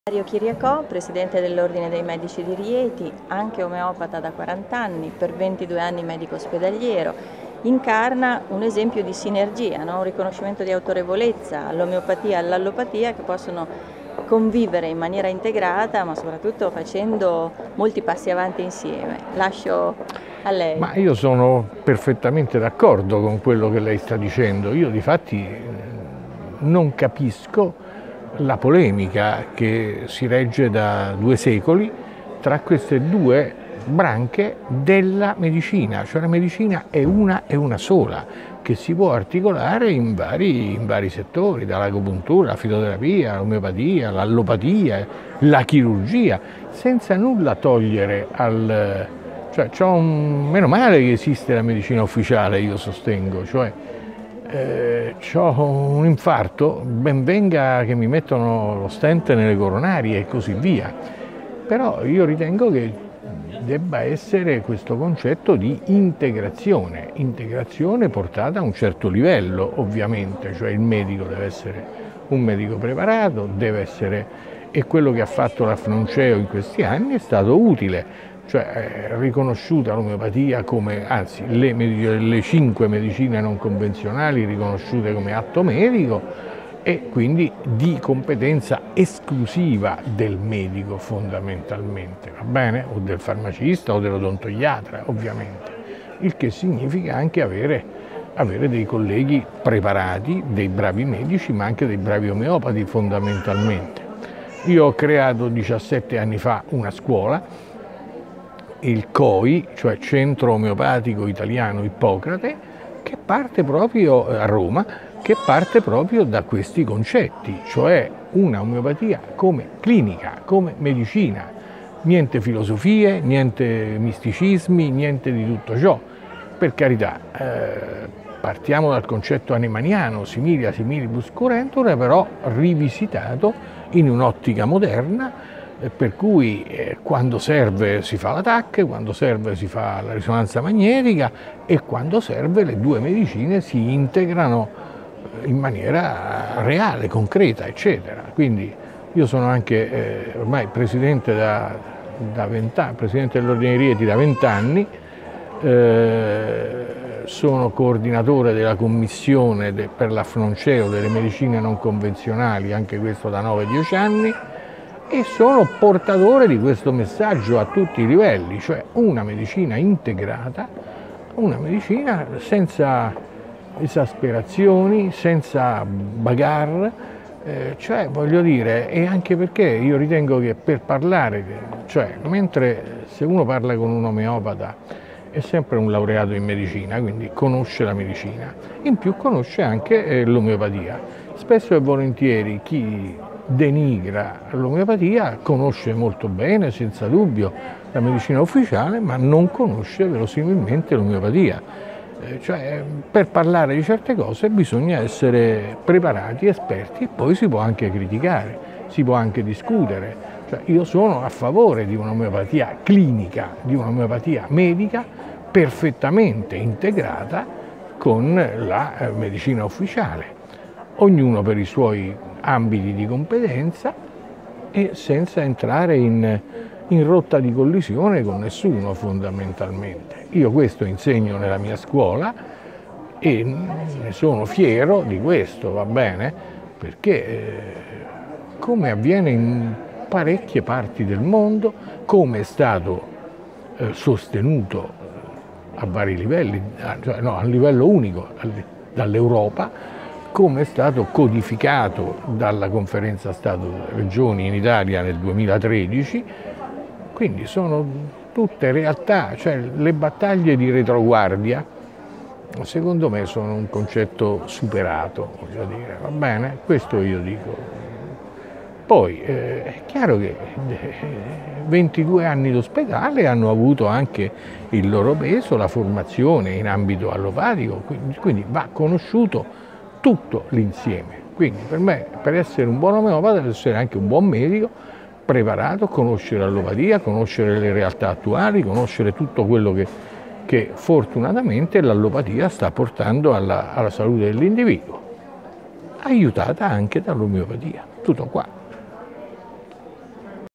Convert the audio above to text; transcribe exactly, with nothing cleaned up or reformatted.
Mario Chiriacò, presidente dell'Ordine dei Medici di Rieti, anche omeopata da quaranta anni, per ventidue anni medico ospedaliero, incarna un esempio di sinergia, no? Un riconoscimento di autorevolezza all'omeopatia e all'allopatia che possono convivere in maniera integrata, ma soprattutto facendo molti passi avanti insieme. Lascio a lei. Ma io sono perfettamente d'accordo con quello che lei sta dicendo. Io difatti non capisco la polemica che si regge da due secoli tra queste due branche della medicina, cioè la medicina è una e una sola, che si può articolare in vari, in vari settori, dall'agopuntura, la fitoterapia, l'omeopatia, l'allopatia, la chirurgia, senza nulla togliere al... cioè c'ho un... meno male che esiste la medicina ufficiale, io sostengo, cioè Eh, ho un infarto, ben venga che mi mettono lo stent nelle coronarie e così via, però io ritengo che debba essere questo concetto di integrazione, integrazione portata a un certo livello ovviamente, cioè il medico deve essere un medico preparato, deve essere, e quello che ha fatto la Fnunceo in questi anni è stato utile, cioè è riconosciuta l'omeopatia come, anzi le, le cinque medicine non convenzionali riconosciute come atto medico e quindi di competenza esclusiva del medico fondamentalmente, va bene? O del farmacista o dell'odontoiatra ovviamente, il che significa anche avere, avere dei colleghi preparati, dei bravi medici ma anche dei bravi omeopati fondamentalmente. Io ho creato diciassette anni fa una scuola, il C O I, cioè Centro Omeopatico Italiano Ippocrate, che parte proprio a Roma, che parte proprio da questi concetti, cioè una omeopatia come clinica, come medicina, niente filosofie, niente misticismi, niente di tutto ciò. Per carità, eh, partiamo dal concetto hahnemanniano, similia similibus curentur, però rivisitato in un'ottica moderna, per cui eh, quando serve si fa la T A C, quando serve si fa la risonanza magnetica e quando serve le due medicine si integrano in maniera reale, concreta, eccetera. Quindi io sono anche eh, ormai presidente da, da vent'anni, presidente dell'Ordine dei Rieti da vent'anni, eh, sono coordinatore della commissione de, per la Fnunceo delle medicine non convenzionali, anche questo da nove dieci anni, e sono portatore di questo messaggio a tutti i livelli, cioè una medicina integrata, una medicina senza esasperazioni, senza bagarre, eh, cioè voglio dire, e anche perché io ritengo che per parlare, cioè mentre se uno parla con un omeopata è sempre un laureato in medicina, quindi conosce la medicina, in più conosce anche eh, l'omeopatia. Spesso e volentieri chi denigra l'omeopatia conosce molto bene, senza dubbio, la medicina ufficiale, ma non conosce verosimilmente l'omeopatia. Eh, cioè, per parlare di certe cose bisogna essere preparati, esperti, e poi si può anche criticare, si può anche discutere. Cioè, io sono a favore di un'omeopatia clinica, di un'omeopatia medica perfettamente integrata con la eh, medicina ufficiale, ognuno per i suoi ambiti di competenza e senza entrare in, in rotta di collisione con nessuno fondamentalmente. Io questo insegno nella mia scuola e ne sono fiero di questo, va bene? Perché eh, come avviene in parecchie parti del mondo, come è stato eh, sostenuto a vari livelli, cioè no, a livello unico dall'Europa, come è stato codificato dalla Conferenza Stato-Regioni in Italia nel duemilatredici, quindi sono tutte realtà, cioè le battaglie di retroguardia, secondo me sono un concetto superato, voglio dire, va bene? Questo io dico. Poi eh, è chiaro che ventidue anni d'ospedale hanno avuto anche il loro peso, la formazione in ambito allopatico, quindi, quindi va conosciuto tutto l'insieme. Quindi per me, per essere un buon omeopata, deve essere anche un buon medico, preparato, conoscere l'allopatia, conoscere le realtà attuali, conoscere tutto quello che, che fortunatamente l'allopatia sta portando alla, alla salute dell'individuo, aiutata anche dall'omeopatia. Tutto qua.